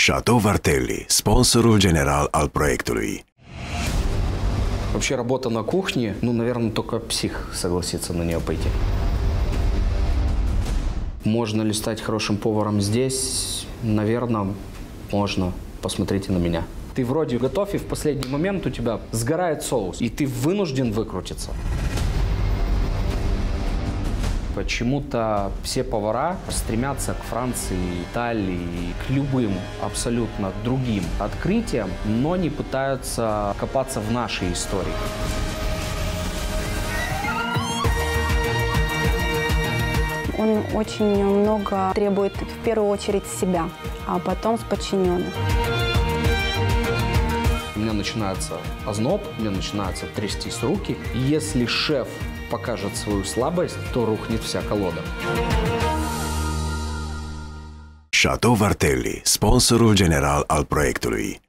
Chateau Vartelli, sponsorul general al proiectului. Вообще работа на кухне, наверное, только псих согласится на нее пойти. Можно ли стать хорошим поваром здесь? Наверное, можно. Посмотрите на меня. Ты вроде готов, и в последний момент у тебя сгорает соус, и ты вынужден выкрутиться. Почему-то все повара стремятся к Франции, Италии, к любым абсолютно другим открытиям, но не пытаются копаться в нашей истории. Он очень много требует в первую очередь себя, а потом с подчиненных. У меня начинается озноб, у меня начинаются трястись руки. Если шеф покажет свою слабость, то рухнет вся колода. Chateau Vartelli, sponsorul general al proiectului.